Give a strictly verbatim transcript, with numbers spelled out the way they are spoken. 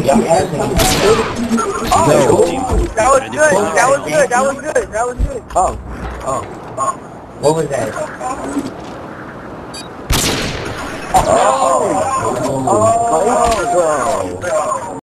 Y'all asking me. Oh, No. that was good. That was good. That was good. That was good. Oh. Oh. Oh. What was that?